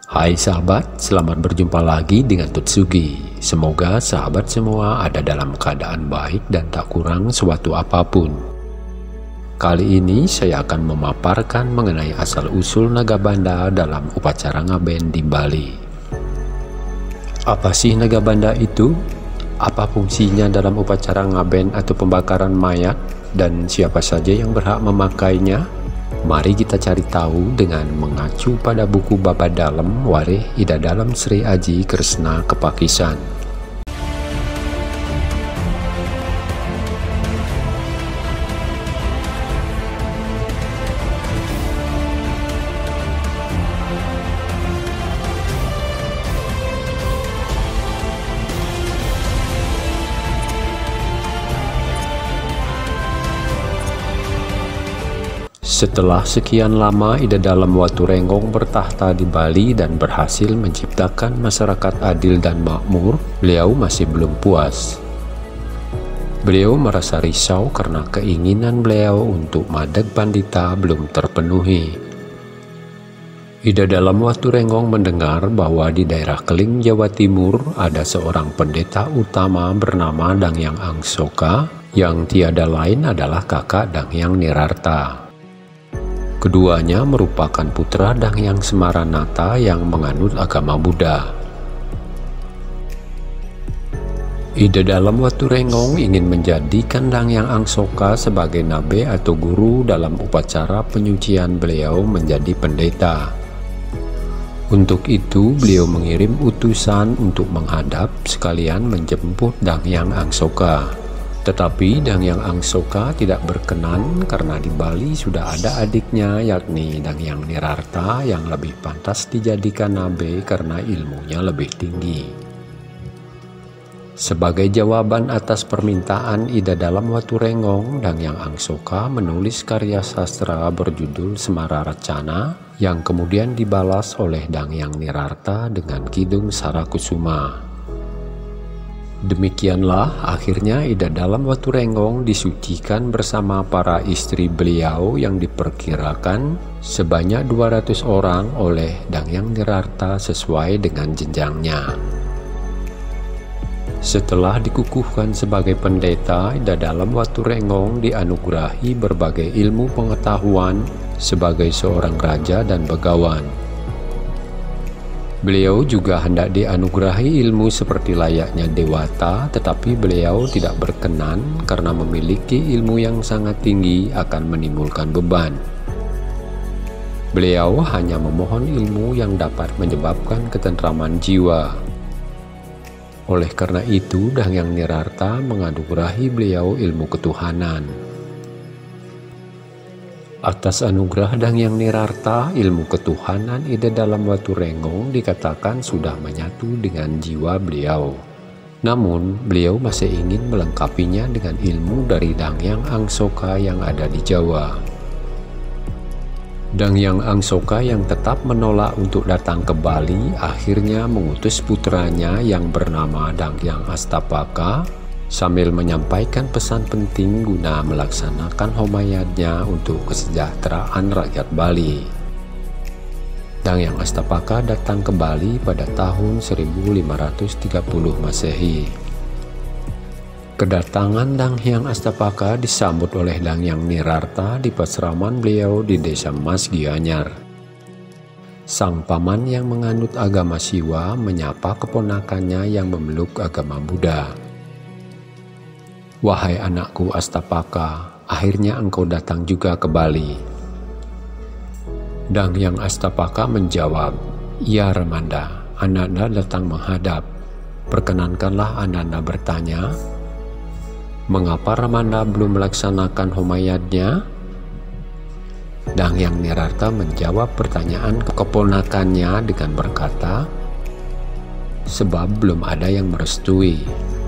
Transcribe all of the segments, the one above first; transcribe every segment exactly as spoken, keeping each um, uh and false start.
Hai sahabat, selamat berjumpa lagi dengan Tutsugi. Semoga sahabat semua ada dalam keadaan baik dan tak kurang suatu apapun. Kali ini saya akan memaparkan mengenai asal-usul Nagabanda dalam upacara ngaben di Bali. Apa sih Nagabanda itu? Apa fungsinya dalam upacara ngaben atau pembakaran mayat? Dan siapa saja yang berhak memakainya? Mari kita cari tahu dengan mengacu pada buku Baba Dalem Wareh Ida Dalem Sri Aji Kresna Kepakisan. Setelah sekian lama Ida Dalem Waturenggong bertahta di Bali dan berhasil menciptakan masyarakat adil dan makmur, beliau masih belum puas. Beliau merasa risau karena keinginan beliau untuk Madeg Pandita belum terpenuhi. Ida Dalem Waturenggong mendengar bahwa di daerah Keling, Jawa Timur ada seorang pendeta utama bernama Dangyang Angsoka yang tiada lain adalah kakak Dangyang Nirarta. Keduanya merupakan putra Dangyang Semaranata yang menganut agama Buddha. Ida Dalem Waturenggong ingin menjadikan Dangyang Angsoka sebagai nabe atau guru dalam upacara penyucian beliau menjadi pendeta. Untuk itu beliau mengirim utusan untuk menghadap sekalian menjemput Dangyang Angsoka. Tetapi Dangyang Angsoka tidak berkenan karena di Bali sudah ada adiknya yakni Dangyang Nirarta yang lebih pantas dijadikan nabe karena ilmunya lebih tinggi. Sebagai jawaban atas permintaan Ida Dalem Waturenggong, Dangyang Angsoka menulis karya sastra berjudul Semararacana yang kemudian dibalas oleh Dangyang Nirarta dengan Kidung Sarakusuma. Demikianlah akhirnya Ida Dalem Waturenggong disucikan bersama para istri beliau yang diperkirakan sebanyak dua ratus orang oleh Dangyang Nirarta sesuai dengan jenjangnya. Setelah dikukuhkan sebagai pendeta, Ida Dalem Waturenggong dianugerahi berbagai ilmu pengetahuan sebagai seorang raja dan begawan. Beliau juga hendak dianugerahi ilmu seperti layaknya dewata, tetapi beliau tidak berkenan karena memiliki ilmu yang sangat tinggi akan menimbulkan beban. Beliau hanya memohon ilmu yang dapat menyebabkan ketentraman jiwa. Oleh karena itu, Dangyang Nirarta menganugerahi beliau ilmu ketuhanan. Atas anugerah Dangyang Nirarta, ilmu ketuhanan Ida Dalem Waturenggong dikatakan sudah menyatu dengan jiwa beliau. Namun, beliau masih ingin melengkapinya dengan ilmu dari Dangyang Angsoka yang ada di Jawa. Dangyang Angsoka yang tetap menolak untuk datang ke Bali akhirnya mengutus putranya yang bernama Dangyang Astapaka sambil menyampaikan pesan penting guna melaksanakan homayatnya untuk kesejahteraan rakyat Bali. Dangyang Astapaka datang ke Bali pada tahun seribu lima ratus tiga puluh Masehi. Kedatangan Dangyang Astapaka disambut oleh Dangyang Nirarta di pasraman beliau di desa Mas Gianyar. Sang paman yang menganut agama Siwa menyapa keponakannya yang memeluk agama Buddha. "Wahai anakku Astapaka, akhirnya engkau datang juga ke Bali." Dangyang Astapaka menjawab, "Ya Ramanda, Ananda datang menghadap. Perkenankanlah Ananda bertanya, mengapa Ramanda belum melaksanakan homayatnya?" Dangyang Nirarta menjawab pertanyaan keponakannya dengan berkata, "Sebab belum ada yang merestui."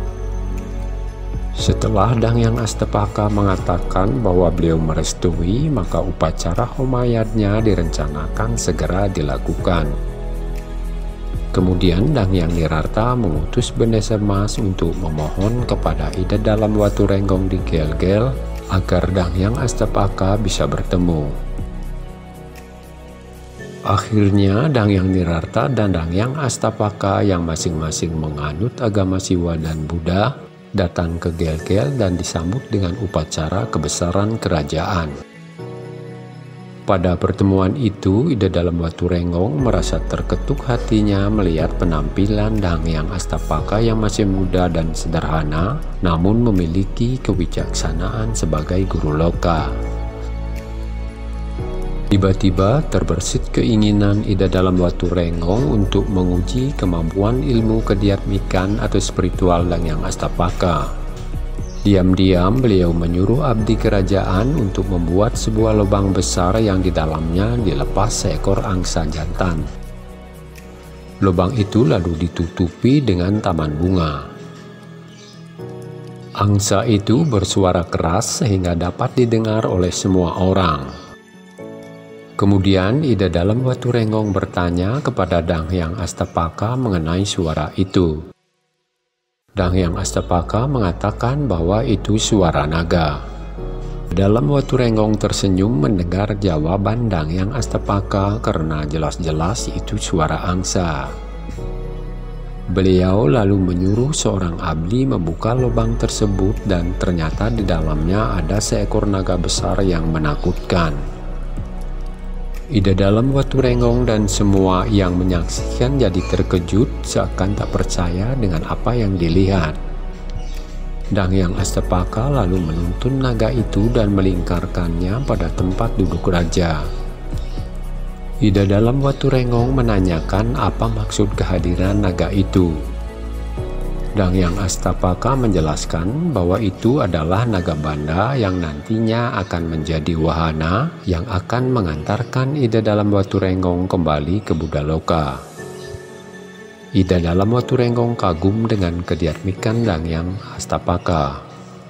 Setelah Dangyang Astapaka mengatakan bahwa beliau merestui, maka upacara homayatnya direncanakan segera dilakukan. Kemudian Dangyang Nirarta mengutus Benese Mas untuk memohon kepada Ida Dalem Waturenggong di Gel-Gel agar Dangyang Astapaka bisa bertemu. Akhirnya Dangyang Nirarta dan Dangyang Astapaka yang masing-masing menganut agama Siwa dan Buddha datang ke Gelgel dan disambut dengan upacara kebesaran kerajaan. Pada pertemuan itu, Ida Dalam Waturenggong merasa terketuk hatinya melihat penampilan Dangyang Astapaka yang masih muda dan sederhana, namun memiliki kewijaksanaan sebagai guru loka. Tiba-tiba terbersit keinginan Ida Dalam Waturenggong untuk menguji kemampuan ilmu kediatmikan atau spiritual Dangyang Astapaka. Diam-diam beliau menyuruh abdi kerajaan untuk membuat sebuah lubang besar yang di dalamnya dilepas seekor angsa jantan. Lubang itu lalu ditutupi dengan taman bunga. Angsa itu bersuara keras sehingga dapat didengar oleh semua orang. Kemudian Ida Dalam Waturenggong bertanya kepada Dangyang Astapaka mengenai suara itu. Dangyang Astapaka mengatakan bahwa itu suara naga. Dalam Waturenggong tersenyum mendengar jawaban Dangyang Astapaka karena jelas-jelas itu suara angsa. Beliau lalu menyuruh seorang abdi membuka lubang tersebut dan ternyata di dalamnya ada seekor naga besar yang menakutkan. Ida Dalam Waturenggong dan semua yang menyaksikan jadi terkejut seakan tak percaya dengan apa yang dilihat. Dangyang Astapaka lalu menuntun naga itu dan melingkarkannya pada tempat duduk raja. Ida Dalam Waturenggong menanyakan apa maksud kehadiran naga itu. Dangyang Astapaka menjelaskan bahwa itu adalah naga banda yang nantinya akan menjadi wahana yang akan mengantarkan Ida Dalam Waturenggong kembali ke Buddha Loka. Ida Dalam Waturenggong kagum dengan kediatmikan Dangyang Astapaka.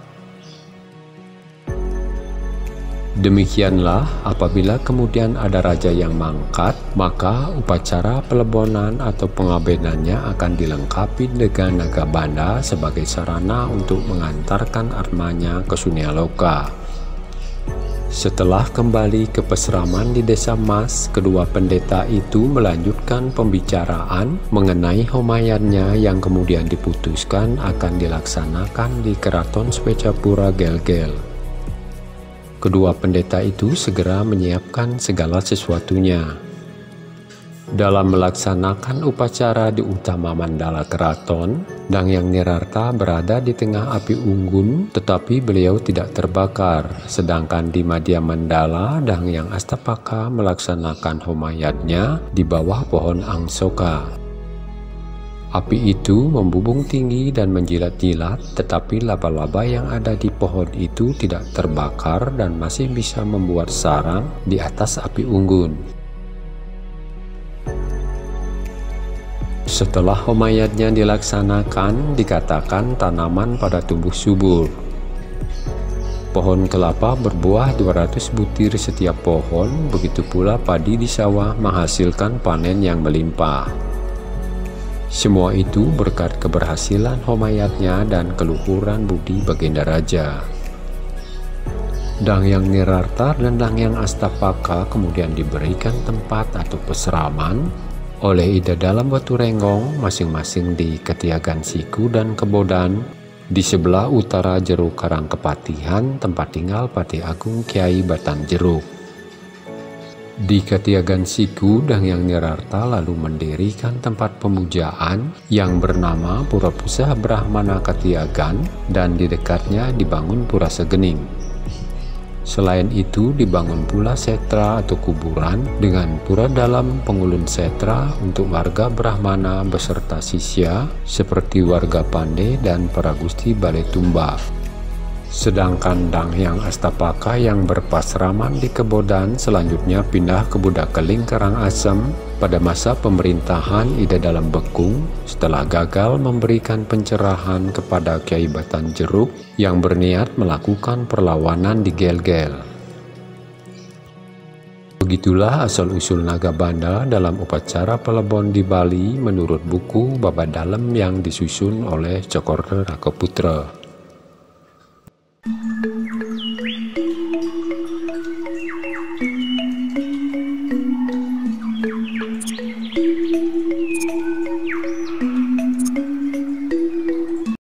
Demikianlah apabila kemudian ada raja yang mangkat, maka upacara pelebonan atau pengabenannya akan dilengkapi dengan naga banda sebagai sarana untuk mengantarkan atmanya ke Sunyaloka. Setelah kembali ke peseraman di Desa Mas, kedua pendeta itu melanjutkan pembicaraan mengenai homayatnya yang kemudian diputuskan akan dilaksanakan di Keraton Swecapura Gelgel. Kedua pendeta itu segera menyiapkan segala sesuatunya. Dalam melaksanakan upacara di utama mandala keraton, Dangyang Nirarta berada di tengah api unggun, tetapi beliau tidak terbakar. Sedangkan di Madhya Mandala, Dangyang Astapaka melaksanakan homayatnya di bawah pohon Angsoka. Api itu membubung tinggi dan menjilat-jilat, tetapi laba-laba yang ada di pohon itu tidak terbakar dan masih bisa membuat sarang di atas api unggun. Setelah homayatnya dilaksanakan, dikatakan tanaman pada tumbuh subur. Pohon kelapa berbuah dua ratus butir setiap pohon, begitu pula padi di sawah menghasilkan panen yang melimpah. Semua itu berkat keberhasilan homayatnya dan keluhuran budi Baginda Raja. Dangyang Nirarta dan Dangyang Astapaka kemudian diberikan tempat atau peseraman oleh Ida Dalam Waturenggong masing-masing di Ketiagan Siku dan Kebodan di sebelah utara Jeruk Karangkepatihan, tempat tinggal Patih Agung Kyai Batan Jeruk. Di Ketiagan Siku, Dangyang Nirarta lalu mendirikan tempat pemujaan yang bernama Pura Pusah Brahmana Ketiagan dan di dekatnya dibangun Pura Segening. Selain itu dibangun pula setra atau kuburan dengan pura dalam pengulun setra untuk warga Brahmana beserta sisya seperti warga Pandey dan para Gusti Baletumba. Sedangkan Dangyang Astapaka yang berpasraman di Kebodan selanjutnya pindah ke Budakeling Karangasem pada masa pemerintahan Ida Dalam Bekung setelah gagal memberikan pencerahan kepada Kyai Batan Jeruk yang berniat melakukan perlawanan di Gelgel. Begitulah asal-usul naga banda dalam upacara pelebon di Bali menurut buku Baba Dalem yang disusun oleh Cokorda Rakaputra.